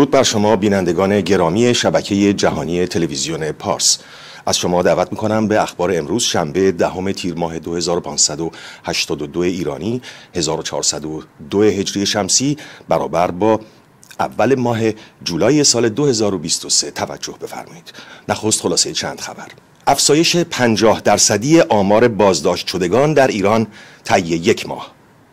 درود بر شما بینندگان گرامی شبکه جهانی تلویزیون پارس. از شما دعوت میکنم به اخبار امروز شنبه 10 تیر ماه 2582 ایرانی 1402 هجری شمسی برابر با اول ماه جولای سال 2023 توجه بفرمایید. نخست خلاصه چند خبر. افزایش 50% آمار بازداشت شدگان در ایران طی یک ماه.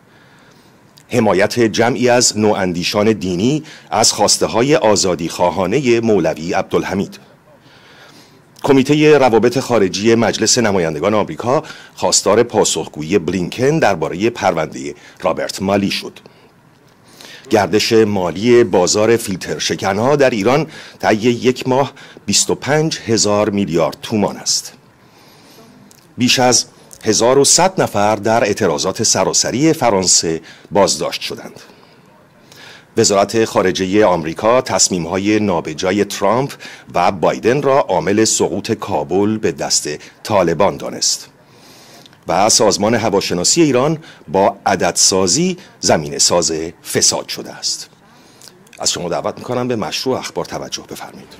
حمایت جمعی از نواندیشان دینی از خواسته‌های آزادیخواهانه مولوی عبدالحمید. کمیته روابط خارجی مجلس نمایندگان آمریکا خواستار پاسخگویی بلینکن درباره پرونده رابرت مالی شد. گردش مالی بازار فیلتر شکنها در ایران طی یک ماه 25,000 میلیارد تومان است. بیش از 1100 نفر در اعتراضات سراسری فرانسه بازداشت شدند. وزارت خارجه آمریکا تصمیم‌های نابجای ترامپ و بایدن را عامل سقوط کابل به دست طالبان دانست. و سازمان هواشناسی ایران با عددسازی زمینه ساز فساد شده است. از شما دعوت می‌کنم به مشروع اخبار توجه بفرمایید.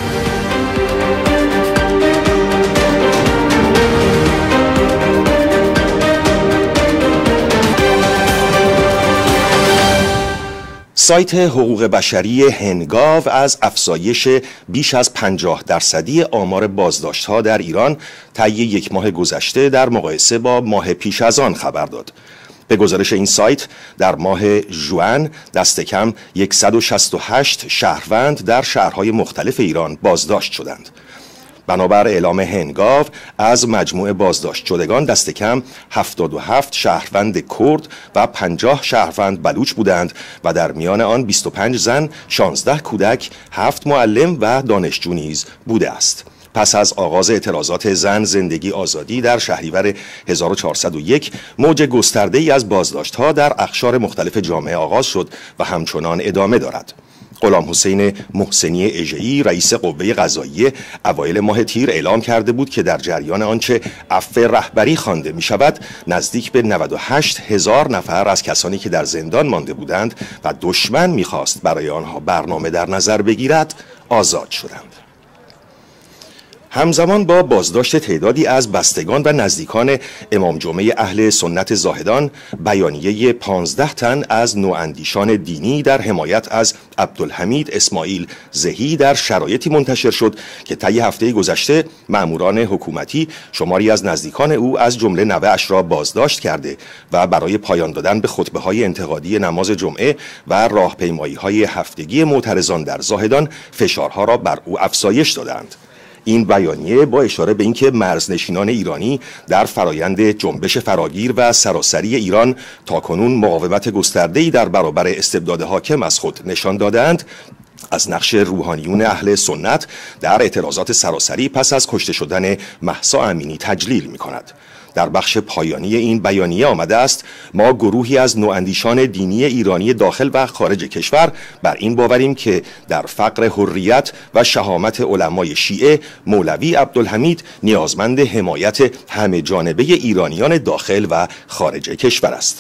سایت حقوق بشری هنگاو از افزایش بیش از 50% آمار بازداشت‌ها در ایران طی یک ماه گذشته در مقایسه با ماه پیش از آن خبر داد. به گزارش این سایت در ماه ژوئن دست کم 168 شهروند در شهرهای مختلف ایران بازداشت شدند. بنابر اعلام هنگاو از مجموع بازداشت شدگان دست کم 77 شهروند کرد و 50 شهروند بلوچ بودند و در میان آن 25 زن، 16 کودک، 7 معلم و دانشجو نیز بوده است. پس از آغاز اعتراضات زن زندگی آزادی در شهریور 1401 موج گسترده‌ای از بازداشت‌ها در اقشار مختلف جامعه آغاز شد و همچنان ادامه دارد. غلام حسین محسنی اژه‌ای رئیس قوه قضاییه اوایل ماه تیر اعلام کرده بود که در جریان آنچه عفو رهبری خوانده می شود نزدیک به 98,000 نفر از کسانی که در زندان مانده بودند و دشمن می‌خواست برای آنها برنامه در نظر بگیرد آزاد شدند. همزمان با بازداشت تعدادی از بستگان و نزدیکان امام جمعه اهل سنت زاهدان، بیانیه 15 تن از نواندیشان دینی در حمایت از عبدالحمید اسماعیل زهی در شرایطی منتشر شد که طی هفته گذشته ماموران حکومتی شماری از نزدیکان او از جمله نوه‌اش را بازداشت کرده و برای پایان دادن به خطبه‌های انتقادی نماز جمعه و راهپیمایی‌های هفتگی معترضان در زاهدان فشارها را بر او افزایش دادند. این بیانیه با اشاره به اینکه مرزنشینان ایرانی در فرایند جنبش فراگیر و سراسری ایران تاکنون مقاومت گسترده‌ای در برابر استبداد حاکم از خود نشان دادند، از نقش روحانیون اهل سنت در اعتراضات سراسری پس از کشته شدن مهسا امینی تجلیل می‌کند. در بخش پایانی این بیانیه آمده است: ما گروهی از نواندیشان دینی ایرانی داخل و خارج کشور بر این باوریم که در فقر حریت و شهامت علمای شیعه مولوی عبدالحمید نیازمند حمایت همه جانبه ایرانیان داخل و خارج کشور است.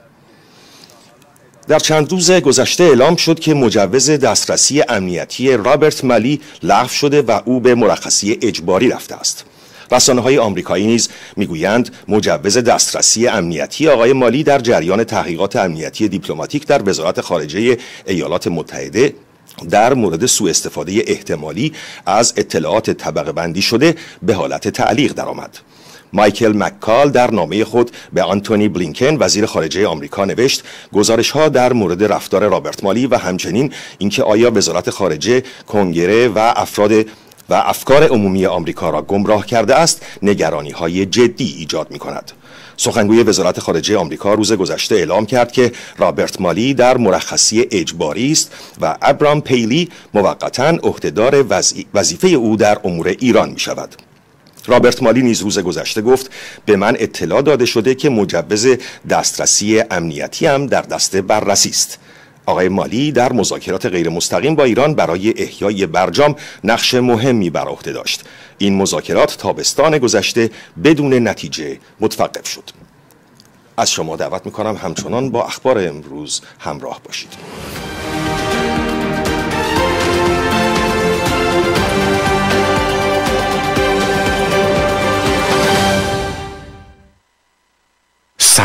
در چند روز گذشته اعلام شد که مجوز دسترسی امنیتی رابرت مالی لغو شده و او به مرخصی اجباری رفته است. رسانه‌های آمریکایی نیز میگویند مجوز دسترسی امنیتی آقای مالی در جریان تحقیقات امنیتی دیپلماتیک در وزارت خارجه ایالات متحده در مورد سوء استفاده احتمالی از اطلاعات طبقه بندی شده به حالت تعلیق درآمد. مایکل مککال در نامه خود به آنتونی بلینکن وزیر خارجه آمریکا نوشت گزارش‌ها در مورد رفتار رابرت مالی و همچنین اینکه آیا وزارت خارجه کنگره و افکار عمومی آمریکا را گمراه کرده است نگرانی‌های جدی ایجاد می‌کند. سخنگوی وزارت خارجه آمریکا روز گذشته اعلام کرد که رابرت مالی در مرخصی اجباری است و ابرام پیلی موقتاً عهدهدار وظیفه او در امور ایران می‌شود. رابرت مالی نیز روز گذشته گفت به من اطلاع داده شده که مجوز دسترسی امنیتی هم در دست بررسی است. آقای مالی در مذاکرات غیر مستقیم با ایران برای احیای برجام نقش مهمی بر عهده داشت. این مذاکرات تابستان گذشته بدون نتیجه متوقف شد. از شما دعوت می‌کنم همچنان با اخبار امروز همراه باشید.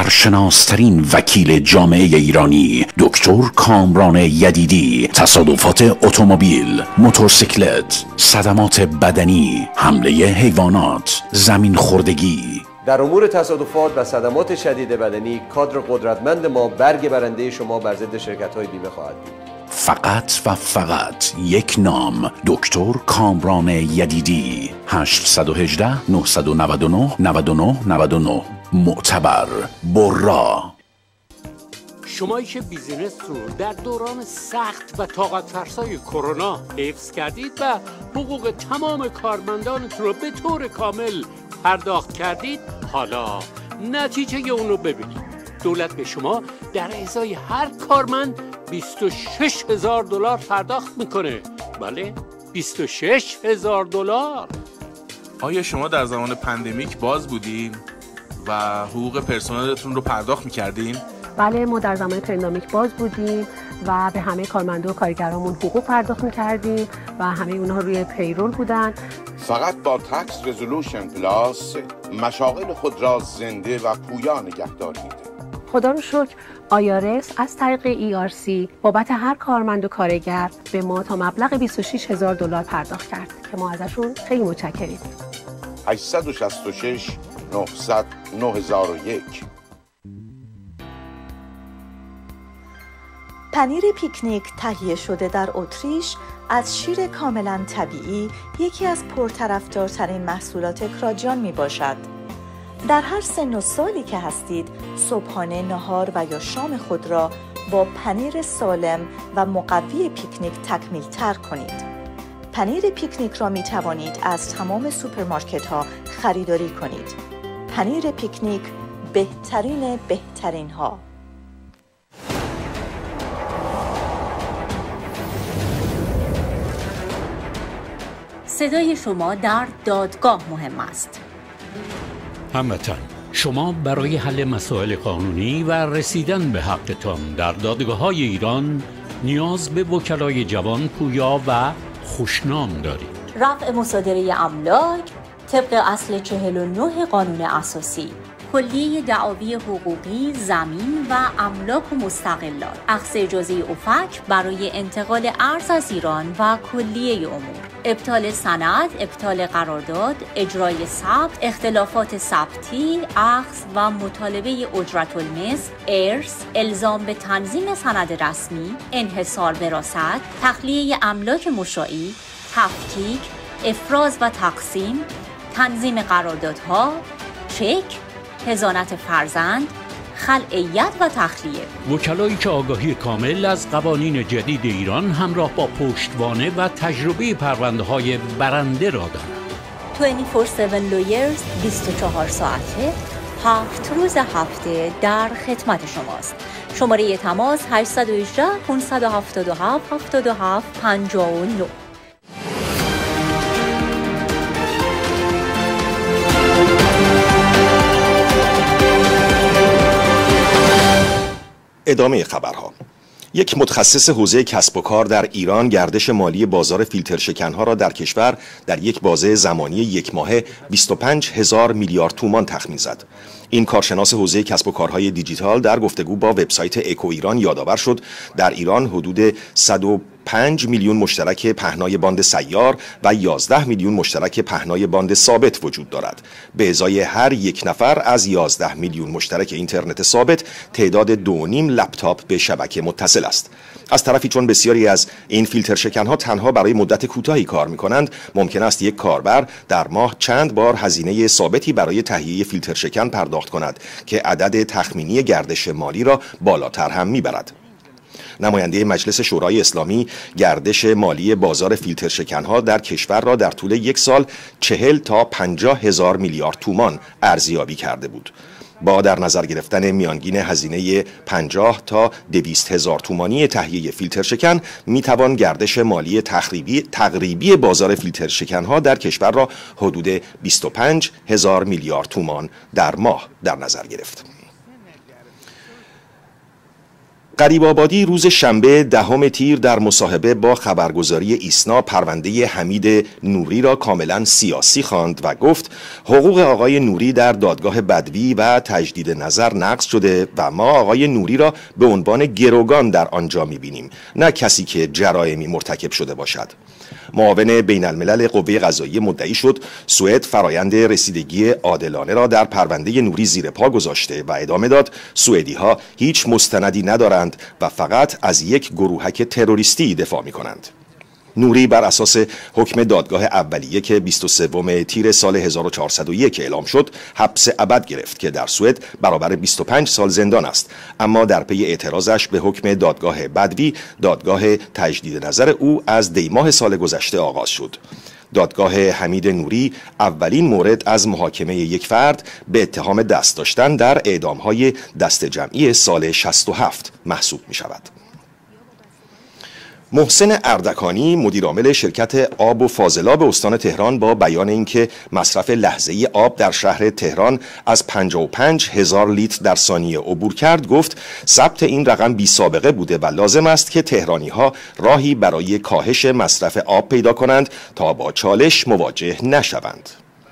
سرشناسترین وکیل جامعه ایرانی دکتر کامران یدیدی، تصادفات اتومبیل، موتورسیکلت، صدمات بدنی، حمله حیوانات، زمین خوردگی. در امور تصادفات و صدمات شدید بدنی کادر قدرتمند ما برگ برنده شما بر ضد شرکت‌های بیمه خواهد بود. فقط و فقط یک نام، دکتر کامران یدیدی. 818 999 99 99. معتبر، برا. شمایی که بیزینس رو در دوران سخت و طاقت فرسای کرونا حفظ کردید و حقوق تمام کارمندانتون رو به طور کامل پرداخت کردید، حالا نتیجه اون رو ببینید. دولت به شما در ازای هر کارمند 26,000 دلار پرداخت میکنه. بله، 26,000 دلار. آیا شما در زمان پندمیک باز بودین و حقوق پرسنلتون رو پرداخت میکردین؟ بله، ما در زمان پندمیک باز بودیم و به همه کارمندا و کارگرامون حقوق پرداخت میکردیم و همه اونها روی پیرول بودن. فقط با تکس رزولوشن پلاس مشاغل خود را زنده و پویا نگه دارید. خدا رو شکر آیارس از طریق ERC بابت هر کارمند و کارگر به ما تا مبلغ 26,000 دلار پرداخت کرد که ما ازشون خیلی متشکریم. 866 900 9001. پنیر پیکنیک تهیه شده در اتریش از شیر کاملا طبیعی یکی از پرطرفدارترین محصولات کراجیان می باشد. در هر سن و سالی که هستید، صبحانه، نهار و یا شام خود را با پنیر سالم و مقوی پیکنیک تکمیل تر کنید. پنیر پیکنیک را می توانید از تمام سوپرمارکت ها خریداری کنید. پنیر پیکنیک، بهترین ها. صدای شما در دادگاه مهم است. هموطن، شما برای حل مسائل قانونی و رسیدن به حقتان در دادگاه‌های ایران نیاز به وکلای جوان، پویا و خوشنام دارید. رفع مصادره املاک طبق اصل 49 قانون اساسی، کلیه دعاوی حقوقی، زمین و املاک و مستقلات، اخذ اجازه اوفک برای انتقال ارز از ایران و کلیه امور، ابطال سند، ابطال قرارداد، اجرای ثبت، اختلافات ثبتی، اخذ و مطالبه اجرت المثل، ارث، الزام به تنظیم سند رسمی، انحصار وراثت، تخلیه املاک مشاعی، تفکیک، افراز و تقسیم، تنظیم قراردادها، چک، حضانت فرزند، خلعیت و تخلیه. وکلایی که آگاهی کامل از قوانین جدید ایران همراه با پشتوانه و تجربه پرونده‌های برنده را دارند. 24/7 Lawyers 24 ساعته 7 روز هفته در خدمت شماست. شماره تماس 818 577 77 59. ادامه خبرها. یک متخصص حوزه کسب و کار در ایران گردش مالی بازار فیلترشکن‌ها را در کشور در یک بازه زمانی یک ماهه 25,000 میلیارد تومان تخمین زد. این کارشناس حوزه کسب و کارهای دیجیتال در گفتگو با وبسایت اکو ایران یادآور شد در ایران حدود 105 میلیون مشترک پهنای باند سیار و 11 میلیون مشترک پهنای باند ثابت وجود دارد. به ازای هر یک نفر از 11 میلیون مشترک اینترنت ثابت، تعداد 2.5 لپتاپ به شبکه متصل است. از طرفی چون بسیاری از این فیلترشکن‌ها تنها برای مدت کوتاهی کار می‌کنند، ممکن است یک کاربر در ماه چند بار هزینه ثابتی برای تهیه فیلترشکن پرداخت کند که عدد تخمینی گردش مالی را بالاتر هم می‌برد. نماینده مجلس شورای اسلامی گردش مالی بازار فیلترشکن‌ها در کشور را در طول یک سال 40 تا 50,000 میلیارد تومان ارزیابی کرده بود. با در نظر گرفتن میانگین هزینه 50 تا 200,000 تومانی تهیه فیلترشکن میتوان گردش مالی تقریبی بازار فیلترشکن‌ها در کشور را حدود 25,000 میلیارد تومان در ماه در نظر گرفت. غریب آبادی روز شنبه 10 تیر در مصاحبه با خبرگزاری ایسنا پرونده حمید نوری را کاملا سیاسی خواند و گفت حقوق آقای نوری در دادگاه بدوی و تجدید نظر نقض شده و ما آقای نوری را به عنوان گروگان در آنجا می‌بینیم، نه کسی که جرائمی مرتکب شده باشد. معاون بین الملل قوه قضاییه مدعی شد سوئد فرایند رسیدگی عادلانه را در پرونده نوری زیر پا گذاشته و ادامه داد سوئدی‌ها هیچ مستندی ندارند و فقط از یک گروهک تروریستی دفاع می‌کنند. نوری بر اساس حکم دادگاه اولیه که 23 تیر سال 1401 اعلام شد حبس ابد گرفت که در سوئد برابر 25 سال زندان است، اما در پی اعتراضش به حکم دادگاه بدوی دادگاه تجدید نظر او از دیماه سال گذشته آغاز شد. دادگاه حمید نوری اولین مورد از محاکمه یک فرد به اتهام دست داشتن در اعدام‌های دست جمعی سال 67 محسوب می شود. محسن اردکانی مدیرعامل شرکت آب و فاضلاب استان تهران با بیان اینکه مصرف لحظه‌ای آب در شهر تهران از 55,000 لیتر در ثانیه عبور کرد گفت ثبت این رقم بی سابقه بوده و لازم است که تهرانی‌ها راهی برای کاهش مصرف آب پیدا کنند تا با چالش مواجه نشوند.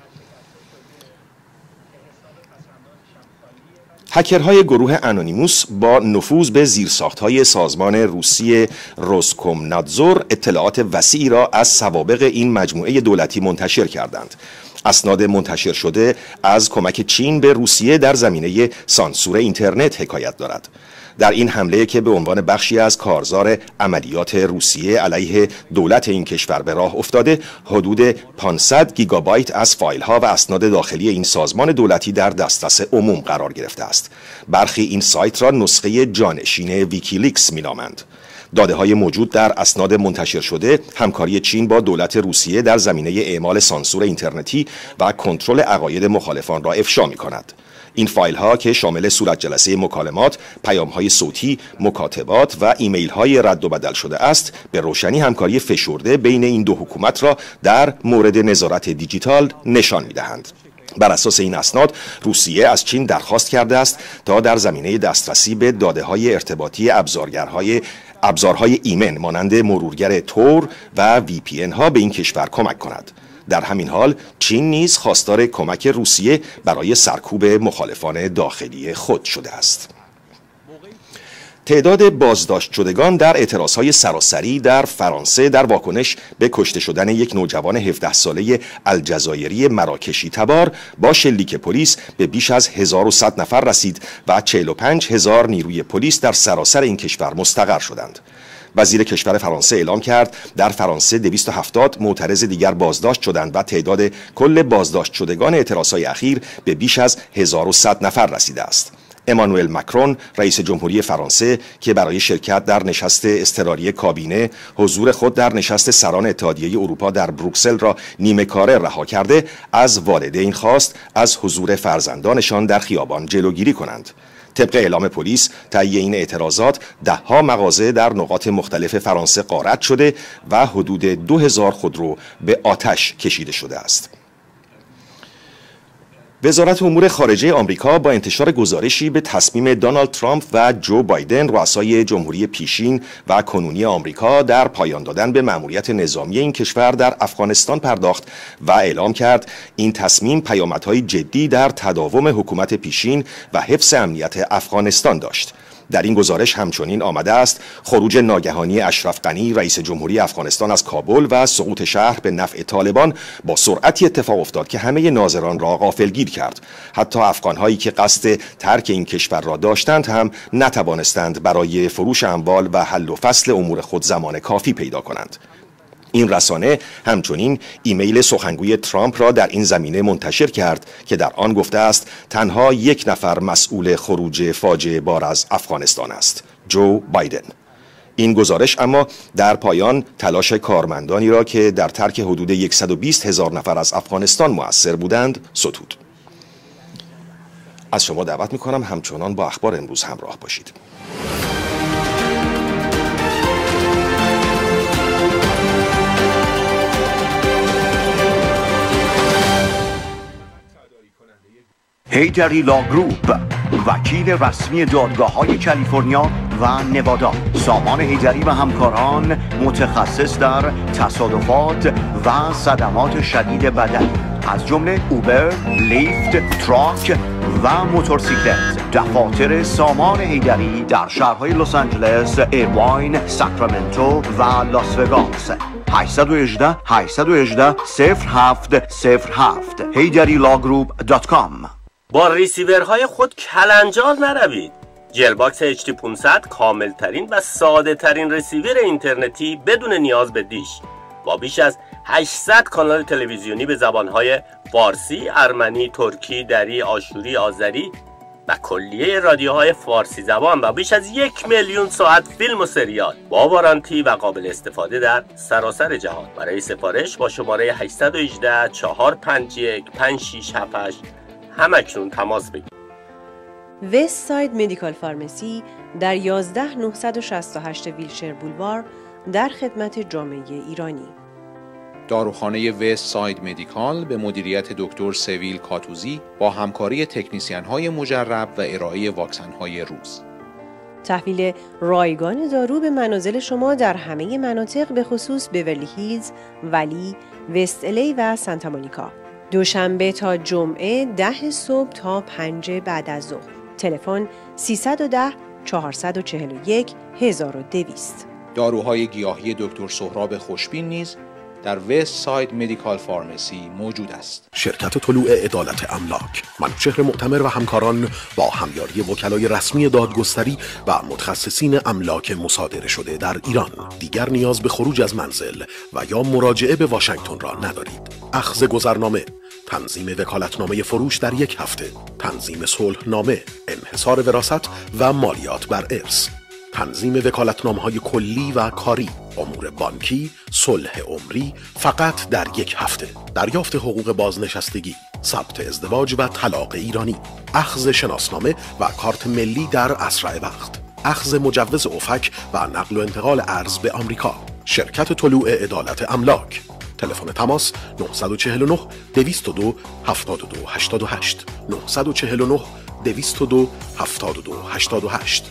هکرهای گروه انونیموس با نفوذ به زیرساخت‌های سازمان روسی روسکومنادزور اطلاعات وسیعی را از سوابق این مجموعه دولتی منتشر کردند. اسناد منتشر شده از کمک چین به روسیه در زمینه سانسور اینترنت حکایت دارد. در این حمله که به عنوان بخشی از کارزار عملیات روسیه علیه دولت این کشور به راه افتاده، حدود 500 گیگابایت از فایل‌ها و اسناد داخلی این سازمان دولتی در دسترس عموم قرار گرفته است. برخی این سایت را نسخه جانشین ویکیلیکس می‌نامند. داده‌های موجود در اسناد منتشر شده همکاری چین با دولت روسیه در زمینه اعمال سانسور اینترنتی و کنترل عقاید مخالفان را افشا می‌کند. این فایل ها که شامل صورت جلسه مکالمات، پیام های صوتی، مکاتبات و ایمیل های رد و بدل شده است، به روشنی همکاری فشرده بین این دو حکومت را در مورد نظارت دیجیتال نشان می‌دهند. بر اساس این اسناد روسیه از چین درخواست کرده است تا در زمینه دسترسی به داده‌های ارتباطی ابزارهای ایمن مانند مرورگر تور و VPN ها به این کشور کمک کند. در همین حال چین نیز خواستار کمک روسیه برای سرکوب مخالفان داخلی خود شده است. تعداد بازداشت شدگان در اعتراضهای سراسری در فرانسه در واکنش به کشته شدن یک نوجوان 17 ساله الجزایری مراکشی تبار با شلیک پلیس به بیش از 1100 نفر رسید و 45,000 نیروی پلیس در سراسر این کشور مستقر شدند. وزیر کشور فرانسه اعلام کرد در فرانسه 270 معترض دیگر بازداشت شدند و تعداد کل بازداشت شدگان اعتراضهای اخیر به بیش از 1100 نفر رسیده است. امانوئل مکرون رئیس جمهوری فرانسه که برای شرکت در نشست اضطراری کابینه حضور خود در نشست سران اتحادیه اروپا در بروکسل را نیمه کاره رها کرده، از والدین خواست از حضور فرزندانشان در خیابان جلوگیری کنند. طبق اعلام پلیس طی این اعتراضات 10 مغازه در نقاط مختلف فرانسه غارت شده و حدود 2000 خودرو به آتش کشیده شده است. وزارت امور خارجه آمریکا با انتشار گزارشی به تصمیم دونالد ترامپ و جو بایدن رؤسای جمهوری پیشین و کنونی آمریکا در پایان دادن به مأموریت نظامی این کشور در افغانستان پرداخت و اعلام کرد این تصمیم پیامدهای جدی در تداوم حکومت پیشین و حفظ امنیت افغانستان داشت. در این گزارش همچنین آمده است خروج ناگهانی اشرف غنی رئیس جمهوری افغانستان از کابل و سقوط شهر به نفع طالبان با سرعتی اتفاق افتاد که همه ناظران را غافلگیر کرد. حتی افغانهایی که قصد ترک این کشور را داشتند هم نتوانستند برای فروش اموال و حل و فصل امور خود زمان کافی پیدا کنند. این رسانه همچنین ایمیل سخنگوی ترامپ را در این زمینه منتشر کرد که در آن گفته است تنها یک نفر مسئول خروج فاجعه بار از افغانستان است: جو بایدن. این گزارش اما در پایان تلاش کارمندانی را که در ترک حدود 120,000 نفر از افغانستان مؤثر بودند ستود. از شما دعوت می‌کنم همچنان با اخبار امروز همراه باشید. هیدری لا گروپ، وکیل رسمی دادگاه‌های کالیفرنیا و نوادا. سامان حیدری و همکاران متخصص در تصادفات و صدمات شدید بدنی از جمله اوبر، لیفت، تراک و موتورسیکلت. دفاتر سامان حیدری در شهرهای لس آنجلس، ایرواین، ساکرامنتو و لاس وگاس. 818 818 0707 HeyDariLawGroup.com. با ریسیورهای خود کلنجار نروید. جلباکس HD500 کامل ترین و ساده ترین ریسیور اینترنتی بدون نیاز به دیش، با بیش از 800 کانال تلویزیونی به زبانهای فارسی، ارمنی، ترکی، دری، آشوری، آذری و کلیه رادیوهای فارسی زبان و بیش از 1,000,000 ساعت فیلم و سریال با وارانتی و قابل استفاده در سراسر جهان. برای سفارش با شماره 818 451 5678 همکنون تماس بگیرید. وست ساید مدیکال فارمسی در 11968 ویلشر بولوار در خدمت جامعه ایرانی. داروخانه وست ساید مدیکال به مدیریت دکتر سویل کاتوزی با همکاری تکنیسیان‌های مجرب و ارائه واکسن‌های روز. تحویل رایگان دارو به منازل شما در همه مناطق به خصوص بیورلی هیلز، ولی، وست الی و سانتا مونیکا. دوشنبه تا جمعه 10 صبح تا 5 بعد از ظهر. تلفن 310 441 1200. داروهای گیاهی دکتر سهراب خوشبین نیز در وست ساید مدیکال فارمسی موجود است. شرکت طلوع عدالت املاک، منوچهر معتمر و همکاران با همیاری وکلای رسمی دادگستری و متخصصین املاک مصادره شده در ایران دیگر نیاز به خروج از منزل و یا مراجعه به واشنگتن را ندارید. اخذ گذرنامه، تنظیم وکالتنامه فروش در 1 هفته، تنظیم صلحنامه، انحصار وراثت و مالیات بر ارث، تنظیم وکالتنامه‌های کلی و کاری، امور بانکی، صلح عمری فقط در 1 هفته، دریافت حقوق بازنشستگی، ثبت ازدواج و طلاق ایرانی، اخذ شناسنامه و کارت ملی در اسرع وقت، اخذ مجوز افک و نقل و انتقال ارز به آمریکا. شرکت طلوع عدالت املاک. تلفن تماس 949 202 72 88 949 202 72 88.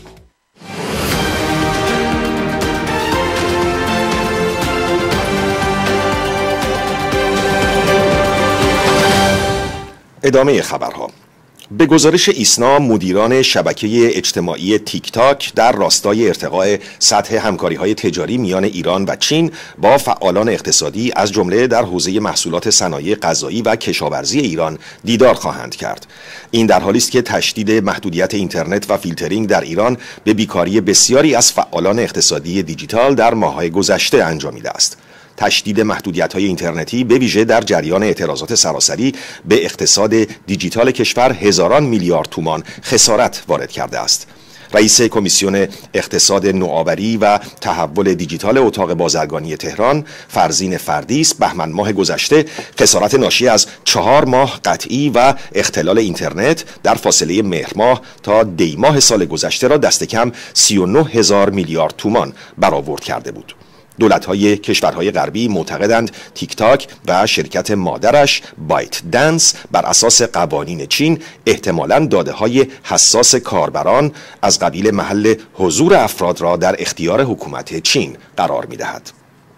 ادامه خبرها. به گزارش ایسنا، مدیران شبکه اجتماعی تیک تاک در راستای ارتقاء سطح همکاری‌های تجاری میان ایران و چین با فعالان اقتصادی از جمله در حوزه محصولات صنایع غذایی و کشاورزی ایران دیدار خواهند کرد. این در حالی است که تشدید محدودیت اینترنت و فیلترینگ در ایران به بیکاری بسیاری از فعالان اقتصادی دیجیتال در ماه‌های گذشته انجامیده است. تشدید محدودیت‌های اینترنتی به ویژه در جریان اعتراضات سراسری به اقتصاد دیجیتال کشور هزاران میلیارد تومان خسارت وارد کرده است. رئیس کمیسیون اقتصاد نوآوری و تحول دیجیتال اتاق بازرگانی تهران، فرزین فردیس، بهمن ماه گذشته خسارت ناشی از 4 ماه قطعی و اختلال اینترنت در فاصله مهر ماه تا دی ماه سال گذشته را دست کم 39,000 میلیارد تومان برآورد کرده بود. دولت‌های کشورهای غربی معتقدند تیک تاک و شرکت مادرش بایت دنس بر اساس قوانین چین احتمالاً داده‌های حساس کاربران از قبیل محل حضور افراد را در اختیار حکومت چین قرار می‌دهد.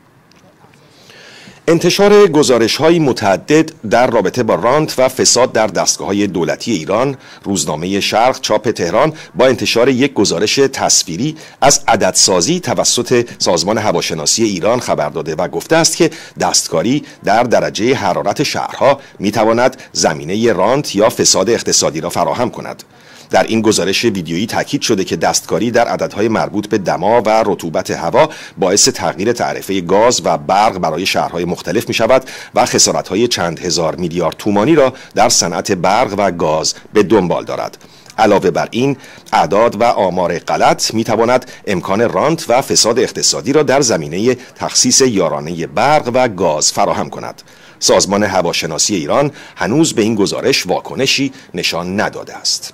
انتشار گزارش‌های متعدد در رابطه با رانت و فساد در دستگاه‌های دولتی ایران، روزنامه شرق چاپ تهران با انتشار یک گزارش تصویری از عددسازی توسط سازمان هواشناسی ایران خبر داده و گفته است که دستکاری در درجه حرارت شهرها می‌تواند زمینه رانت یا فساد اقتصادی را فراهم کند. در این گزارش ویدیویی تاکید شده که دستکاری در عددهای مربوط به دما و رطوبت هوا باعث تغییر تعرفه گاز و برق برای شهرهای مختلف می شود و خسارت‌های چند هزار میلیارد تومانی را در صنعت برق و گاز به دنبال دارد. علاوه بر این، اعداد و آمار غلط می تواند امکان رانت و فساد اقتصادی را در زمینه تخصیص یارانه برق و گاز فراهم کند. سازمان هواشناسی ایران هنوز به این گزارش واکنشی نشان نداده است.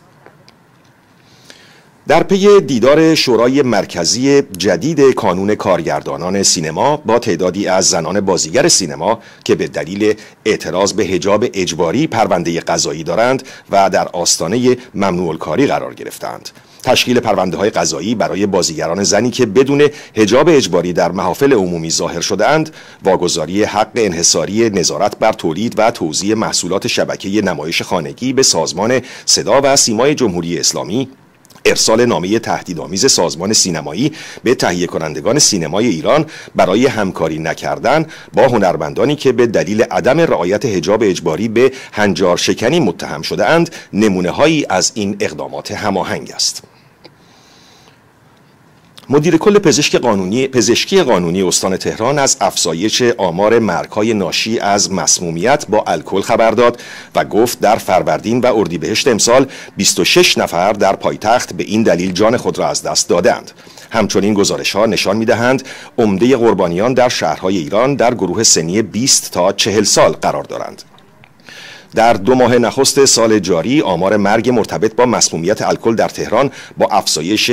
در پی دیدار شورای مرکزی جدید کانون کارگردانان سینما با تعدادی از زنان بازیگر سینما که به دلیل اعتراض به حجاب اجباری پرونده قضایی دارند و در آستانه ممنوع الکاری قرار گرفتند، تشکیل پرونده‌های قضایی برای بازیگران زنی که بدون حجاب اجباری در محافل عمومی ظاهر شده‌اند، واگذاری حق انحصاری نظارت بر تولید و توزیع محصولات شبکه نمایش خانگی به سازمان صدا و سیمای جمهوری اسلامی، ارسال نامه تهدیدآمیز سازمان سینمایی به تهیه کنندگان سینمای ایران برای همکاری نکردن با هنرمندانی که به دلیل عدم رعایت حجاب اجباری به هنجار شکنی متهم شده اند، نمونه هایی از این اقدامات هماهنگ است. مدیر کل پزشکی قانونی استان تهران از افزایش آمار مرگ‌های ناشی از مسمومیت با الکل خبر داد و گفت در فروردین و اردیبهشت امسال 26 نفر در پایتخت به این دلیل جان خود را از دست دادند. همچنین گزارش‌ها نشان می‌دهند عمده قربانیان در شهرهای ایران در گروه سنی 20 تا 40 سال قرار دارند. در 2 ماه نخست سال جاری آمار مرگ مرتبط با مسمومیت الکل در تهران با افزایش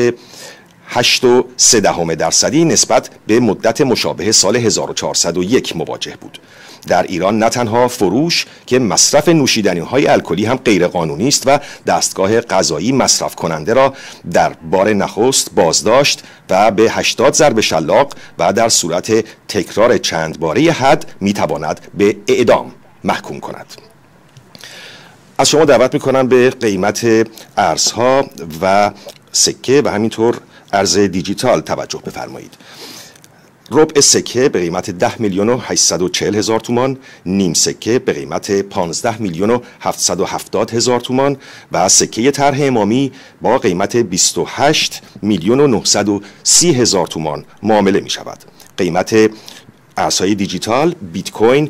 8.3% نسبت به مدت مشابه سال 1401 مواجه بود. در ایران نه تنها فروش که مصرف نوشیدنی‌های الکلی هم غیر قانونی است و دستگاه قضایی مصرف کننده را در بار نخست بازداشت و به 80 ضرب شلاق و در صورت تکرار چند باره حد میتواند به اعدام محکوم کند. از شما دعوت میکنم به قیمت ارزها و سکه و همینطور ارز دیجیتال توجه بفرمایید. ربع سکه به قیمت 10,840,000 تومان، نیم سکه به قیمت 15,770,000 تومان و سکه طرح امامی با قیمت 28,930,000 تومان معامله می شود. قیمت ارزهای دیجیتال بیت کوین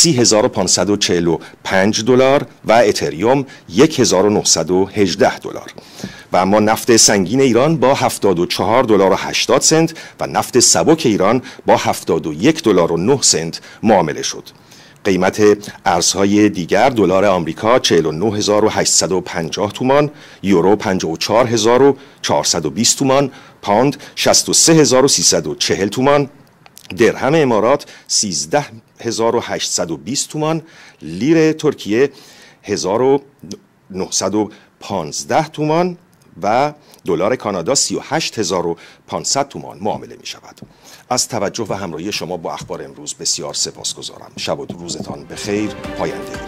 30,545 دلار و اتریوم 1,918 دلار. و اما نفت سنگین ایران با 74 دلار و 80 سنت و نفت سبک ایران با 71 دلار و 9 سنت معامله شد. قیمت ارزهای دیگر دلار آمریکا 49,850 تومان، یورو 54,420 تومان، پوند 63,340 تومان، درهم امارات 13,820 تومان، لیر ترکیه 1915 تومان و دلار کانادا 38,500 تومان معامله می شود. از توجه و همراهی شما با اخبار امروز بسیار سپاسگزارم. شب و روزتان بخیر. پاینده.